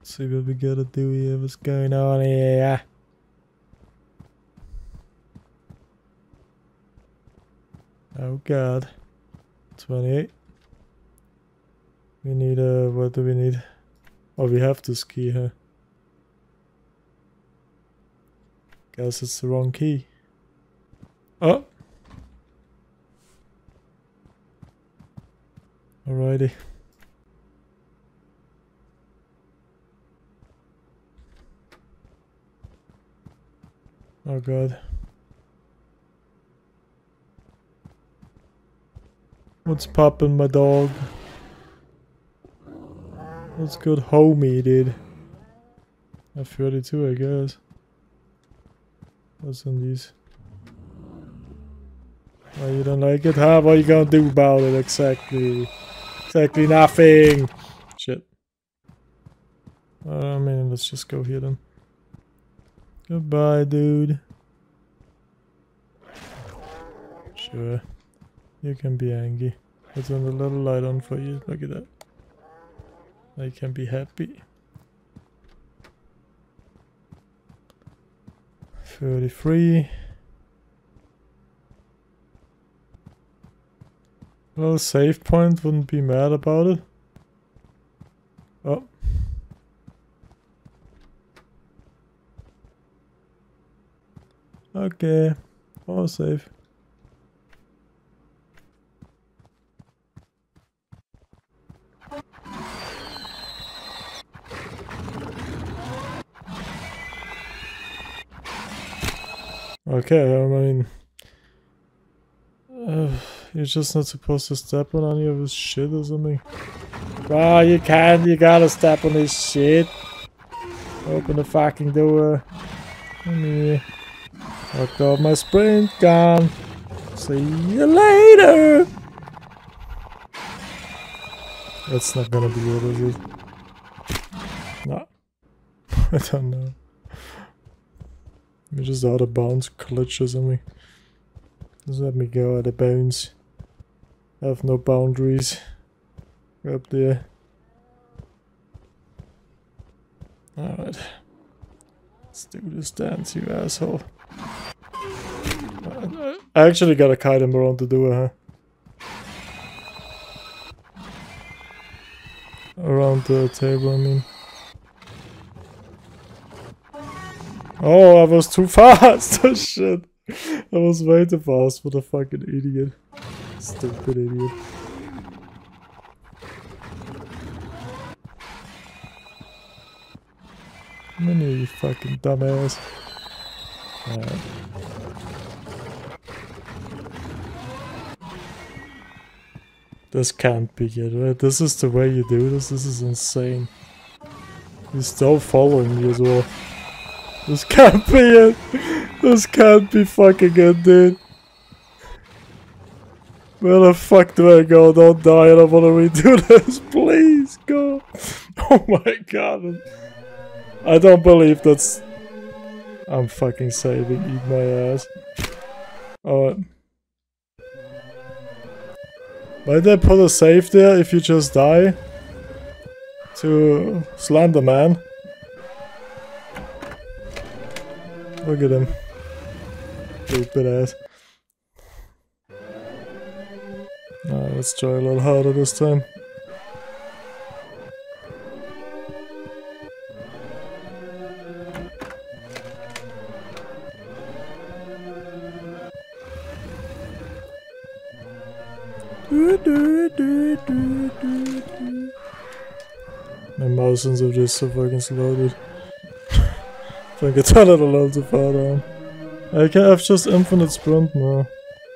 Let's see what we gotta do here. What's going on here? Oh god. 28. We need what do we need? Oh, we have this key here. Guess it's the wrong key. Oh! Alrighty. Oh god. What's poppin', my dog? What's good, homie, dude? F32, I guess. What's in these? Oh, you don't like it? Huh? What are you gonna do about it? Exactly. Exactly nothing! Shit. I mean, let's just go here then. Goodbye, dude. Sure. You can be angry. Let's turn the little light on for you. Look at that. I can be happy. 33. Well, save point, wouldn't be mad about it. Oh. Okay. All safe. Okay, I mean... you're just not supposed to step on any of his shit or something. Ah, you can't, you gotta step on his shit. Open the fucking door. Me. Locked off my sprint gun. See you later! That's not gonna be it, is it? No. I don't know. Maybe just out of bounds glitch or something. Just let me go out of bounds. I have no boundaries. We're up there. Alright. Let's do this dance, you asshole. I actually gotta kite him around the door, huh? Around the table, I mean. Oh, I was too fast! Oh shit! I was way too fast for the fucking idiot. Stupid idiot. Many, you fucking dumbass. This can't be it, right? This is the way you do this? This is insane. He's still following me as well. This can't be it! This can't be fucking it, dude. Where the fuck do I go? Don't die, I don't wanna redo this. Please, go! Oh my god. I don't believe that's... I'm fucking saving, eat my ass. Alright. Might they put a save there if you just die? To Slenderman. Look at him. Stupid ass. Let's try a little harder this time. My mouse are just so fucking slow, dude. I think I turned it a little too far down. I have just infinite sprint now.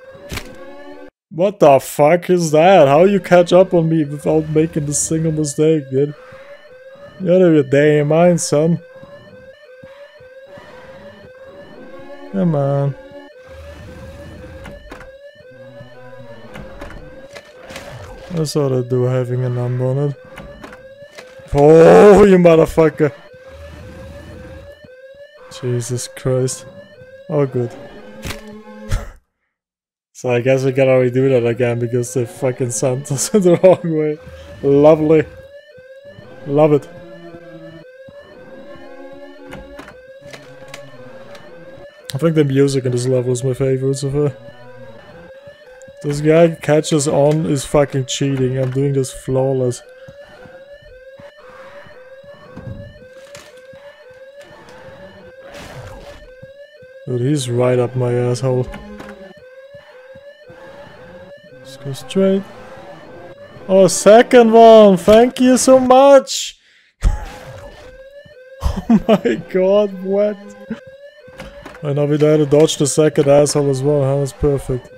What the fuck is that? How you catch up on me without making a single mistake, dude? You out of your damn mind, son. Come on. That's all I do, having a number on it. Oh, you motherfucker. Jesus Christ. Oh, good. So I guess we can already do that again because they fucking sent us in the wrong way. Lovely. Love it. I think the music in this level is my favorite so far. This guy catches on is fucking cheating. I'm doing this flawless. Dude, he's right up my asshole. Let's go straight. Oh, second one! Thank you so much! Oh my god, what? I know we had to dodge the second asshole as well, huh? That's perfect.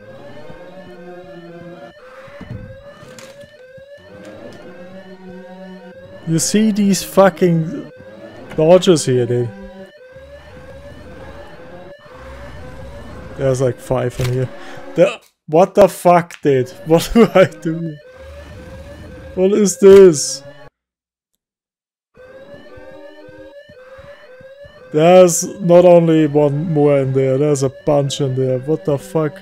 You see these fucking dodges here, dude. There's like 5 in here. What the fuck, dude? What do I do? What is this? There's not only one more in there, there's a bunch in there. What the fuck?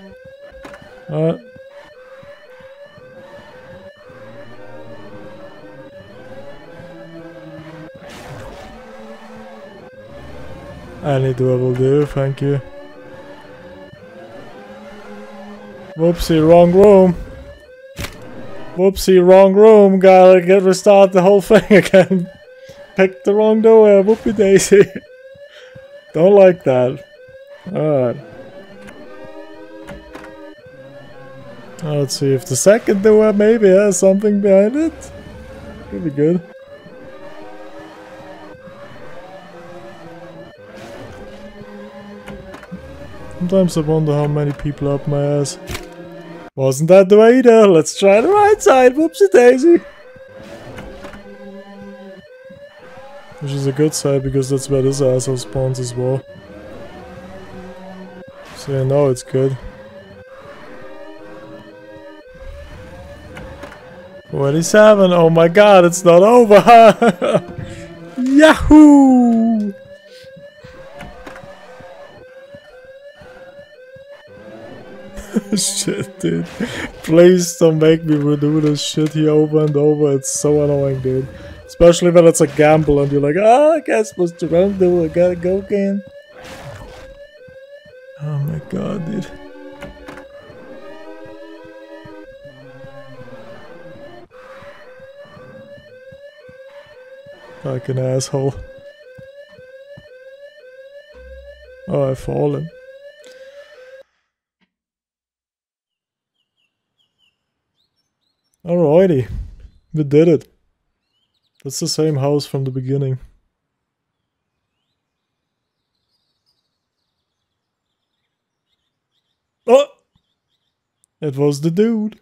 Any door will do, thank you. Whoopsie, wrong room. Whoopsie, wrong room. Gotta restart the whole thing again. Picked the wrong door. Whoopie daisy. Don't like that. Alright. Let's see if the second door maybe has something behind it. Could be good. Sometimes I wonder how many people are up my ass. Wasn't that the way either? Let's try the right side. Whoopsie daisy. Which is a good side because that's where this asshole spawns as well. So I know it's good. 47. Oh my god, it's not over. Yahoo! Shit, dude. Please don't make me redo this shit here over and over. It's so annoying, dude. Especially when it's a gamble and you're like, oh, I guess what's the wrong do? I gotta go again. Oh my god, dude. Fucking asshole. Oh, I've fallen. Alrighty. We did it. That's the same house from the beginning. Oh! It was the dude.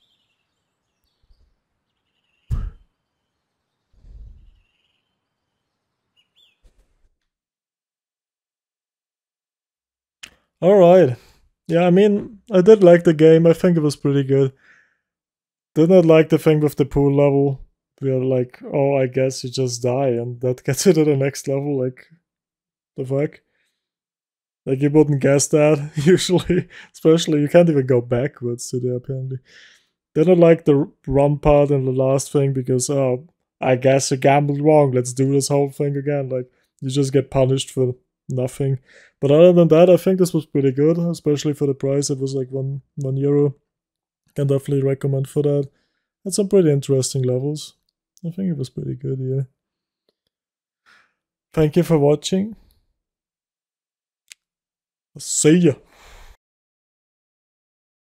Alright. Yeah, I mean, I did like the game. I think it was pretty good. Did not like the thing with the pool level. We are like, oh, I guess you just die and that gets you to the next level. Like, the fuck? Like, you wouldn't guess that, usually. Especially, you can't even go backwards to there, apparently. Did not like the run part in the last thing because, oh, I guess you gambled wrong. Let's do this whole thing again. Like, you just get punished for nothing. But other than that, I think this was pretty good, especially for the price. It was like one euro. Can definitely recommend for that. Had some pretty interesting levels. I think it was pretty good, yeah. Thank you for watching. See ya.